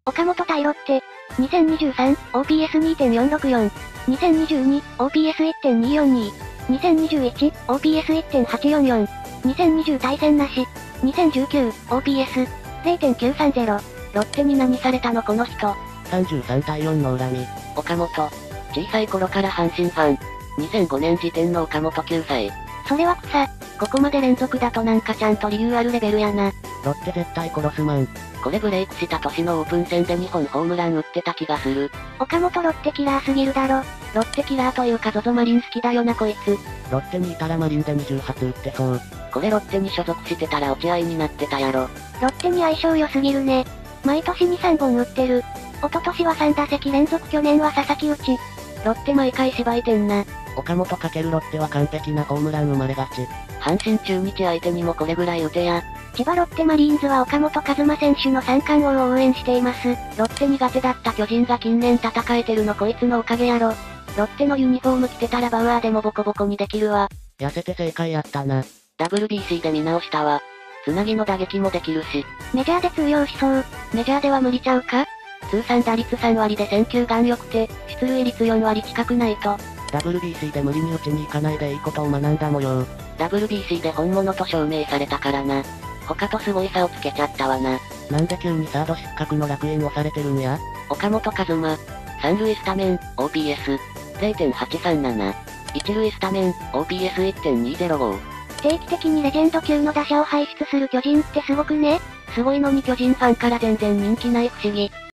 岡本対ロッテ。2023、OPS2.464。2022、OPS1.242。2021、OPS1.844。2020対戦なし。2019、OPS、0.930。 ロッテに何されたのこの人。 33対4の恨み。 岡本。小さい頃から阪神ファン。2005年時点の岡本9歳。 それは草。 ここまで連続だとなんかちゃんと理由あるレベルやな。 ロッテ絶対殺すマン。 これブレイクした年のオープン戦で2本ホームラン打ってた気がする。 岡本ロッテキラーすぎるだろ。 ロッテキラーというかZOZOマリン好きだよなこいつ。 ロッテにいたらマリンで20発打ってそう。 これロッテに所属してたら落ち合いになってたやろ。 ロッテに相性良すぎるね。毎年2、3本打ってる。一昨年は3打席連続、去年は佐々木打ち。 ロッテ毎回芝居てんな。 岡本×ロッテは完璧なホームラン生まれがち。 阪神中日相手にもこれぐらい打てや。 千葉ロッテマリーンズは岡本和真選手の三冠王を応援しています。 ロッテ苦手だった巨人が近年戦えてるのこいつのおかげやろ。ロッテのユニフォーム着てたらバウアーでもボコボコにできるわ。 痩せて正解やったな。 WBC で見直したわ。つなぎの打撃もできるし。 メジャーで通用しそう。 メジャーでは無理ちゃうか？通算打率3割で選球眼良くて、出塁率4割近くないと。 WBC で無理に打ちに行かないでいいことを学んだ模様。 WBC で本物と証明されたからな。他とすごい差をつけちゃったわな。 なんで急にサード失格の楽園押されてるんや？ 岡本和真。三塁スタメン、OPS、0.837。一塁スタメン、OPS1.205。 定期的にレジェンド級の打者を輩出する巨人ってすごくね？ すごいのに巨人ファンから全然人気ない不思議。